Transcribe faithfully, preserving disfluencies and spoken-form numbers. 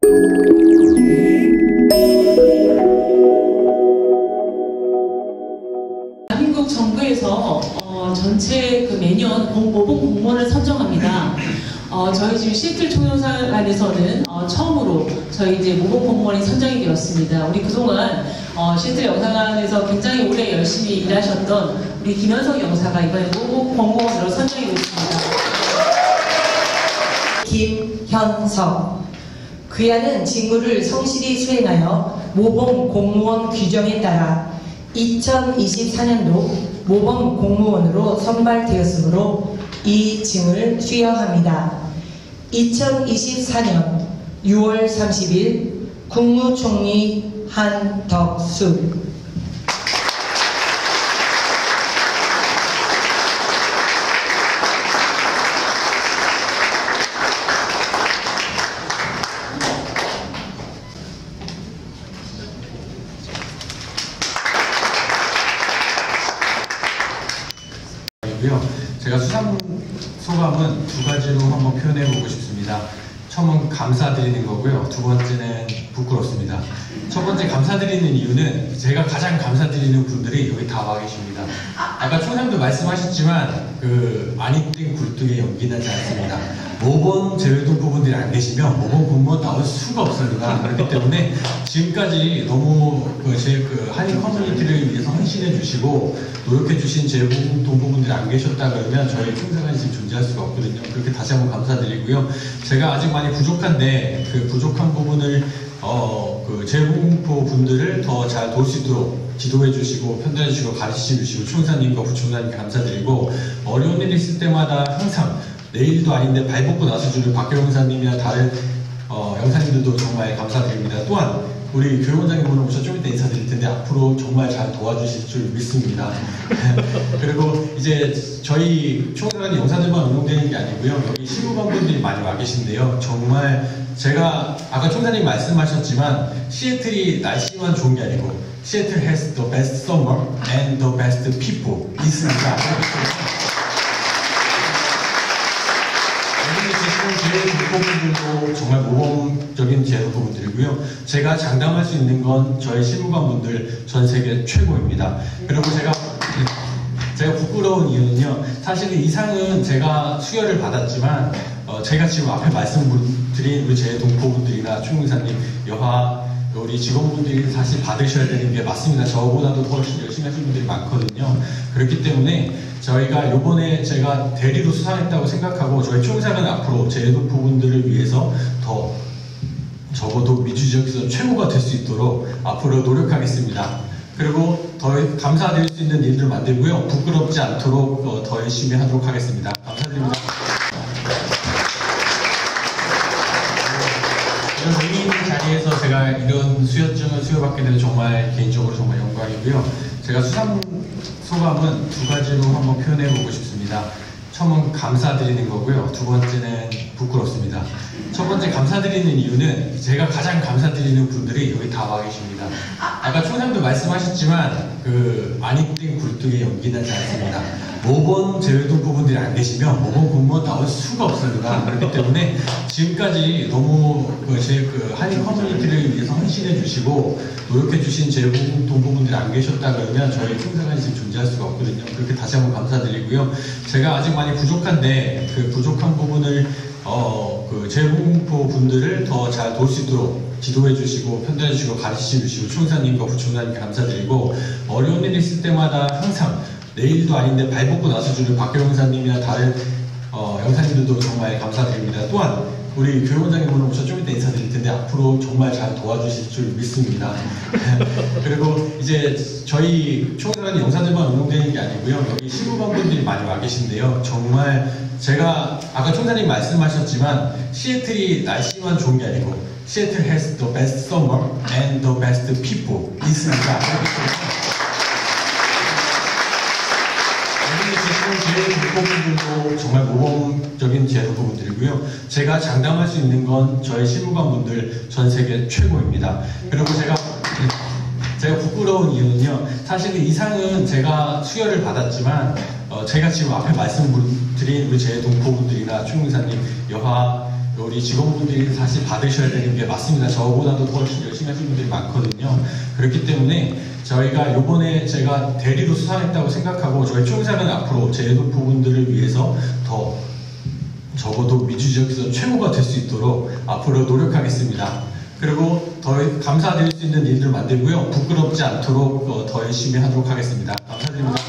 대한민국 정부에서 어, 전체 그 매년 모범 공무원을 선정합니다. 어, 저희 지금 시애틀 총영사관에서는 어, 처음으로 저희 이제 모범 공무원이 선정이 되었습니다. 우리 그동안 어, 시애틀 영사관에서 굉장히 오래 열심히 일하셨던 우리 김현석 영사가 이번에 모범 공무원으로 선정이 됐습니다. 김현석. 그야는 직무를 성실히 수행하여 모범 공무원 규정에 따라 이천이십사 년도 모범 공무원으로 선발되었으므로 이 징을 수여합니다. 이천이십사 년 유월 삼십일 국무총리 한덕수. 제가 수상 소감은 두 가지로 한번 표현해 보고 싶습니다. 처음은 감사드리는 거고요. 두 번째는 부끄럽습니다. 첫 번째 감사드리는 이유는 제가 가장 감사드리는 분들이 여기 다 와 계십니다. 아까 총장도 말씀하셨지만 그 많이 뛴 굴뚝에 연기 나지 않습니다. 모범 제외된 부분들이 안 계시면 모범 공무원 나올 수가 없습니다. 그렇기 때문에 지금까지 너무 그 제 그 한인 커뮤니티를 위해서 헌신해 주시고 노력해 주신 제외된 부분들이 안 계셨다 그러면 저희 총장관이 지금 존재할 수가 없거든요. 그렇게 다시 한번 감사드리고요. 제가 아직 많이 부족한데 그 부족한 부분을 어, 그 재공포 분들을 더 잘 도울 수 있도록 지도해 주시고 편들해 주시고 가르쳐 주시고 총장님과 부총장님께 감사드리고 어려운 일이 있을 때마다 항상 내일도 아닌데 발벗고 나서주는 박경 영사님이나 다른 어, 영사님들도 정말 감사드립니다. 또한 우리 교육원장님 오늘 오셔서 좀 이따 인사드릴 텐데 앞으로 정말 잘 도와주실 줄 믿습니다. 그리고 이제 저희 총장관이 영사들만 운영되는 게 아니고요. 여기 실무관분들이 많이 와 계신데요. 정말 제가 아까 총장님 말씀하셨지만 시애틀이 날씨만 좋은 게 아니고 시애틀 has the best summer and the best people 있습니다. 제도부분들도 정말 모범적인 제도부분들이고요. 제가 장담할 수 있는 건 저희 실무관분들 전 세계 최고입니다. 그리고 제가 제가 부끄러운 이유는요. 사실 이 상은 제가 수여를 받았지만 어, 제가 지금 앞에 말씀드린 우리 제 동포분들이나 총무사님, 여하 우리 직원분들이 사실 받으셔야 되는 게 맞습니다. 저보다도 더 열심히 하시는 분들이 많거든요. 그렇기 때문에 저희가 요번에 제가 대리로 수상했다고 생각하고 저희 총장은 앞으로 제 동포분들을 위해서 더 적어도 민주지역에서 최고가 될 수 있도록 앞으로 노력하겠습니다. 그리고 더 감사드릴 수 있는 일들을 만들고요. 부끄럽지 않도록 어, 더 열심히 하도록 하겠습니다. 감사드립니다. 이런 의미 있는 자리에서 제가 이런 수여증을 수여받게 되는 정말 개인적으로 정말 영광이고요. 제가 수상 소감은 두 가지로 한번 표현해 보고 싶습니다. 처음은 감사드리는 거고요. 두 번째는 부끄럽습니다. 첫 번째 감사드리는 이유는 제가 가장 감사드리는 분들이 여기 다 와 계십니다. 아까 총장도 말씀하셨지만 그 많이 뛴 굴뚝에 연기 나지 않습니다. 모범 제외된 부분들이 안 계시면 모범 공무원 나올 수가 없습니다. 그렇기 때문에 지금까지 너무 그 제 그 한인 커뮤니티를 위해서 헌신해 주시고 노력해 주신 제외된 부분들이 안 계셨다 그러면 저희 총장관이 지금 존재할 수가 없거든요. 그렇게 다시 한번 감사드리고요. 제가 아직 많이 부족한데 그 부족한 부분을 어, 그 재공포 분들을 더 잘 도울 수 있도록 지도해 주시고 편들해 주시고 가르쳐 주시고 총장님과 부총장님께 감사드리고 어려운 일이 있을 때마다 항상 내일도 아닌데 발벗고 나서주는 박경 영사님이나 다른 어, 영사님들도 정말 감사드립니다. 또한 우리 교육원장님 오늘 오셔서 좀 이따 인사드릴 텐데 앞으로 정말 잘 도와주실 줄 믿습니다. 그리고 이제 저희 총장관이 영사들만 운영되는 게 아니고요. 여기 실무관분들이 많이 와 계신데요. 정말 제가 아까 총장님 말씀하셨지만 시애틀이 날씨만 좋은 게 아니고 시애틀 has the best summer and the best people 있습니다. 제도부분들도 정말 모범적인 제도부분들이고요. 제가 장담할 수 있는 건 저희 실무관분들 전 세계 최고입니다. 그리고 제가 제가 부끄러운 이유는요. 사실 이 상은 제가 수여를 받았지만 어, 제가 지금 앞에 말씀드린 우리 제 동포분들이나 총무사님, 여하 우리 직원분들이 사실 받으셔야 되는 게 맞습니다. 저보다도 훨씬 열심히 하시는 분들이 많거든요. 그렇기 때문에 저희가 요번에 제가 대리로 수상했다고 생각하고 저희 총사는 앞으로 제도 부분들을 위해서 더 적어도 미주지역에서 최고가 될 수 있도록 앞으로 노력하겠습니다. 그리고 더 감사드릴 수 있는 일들 만들고요. 부끄럽지 않도록 더 열심히 하도록 하겠습니다. 감사드립니다.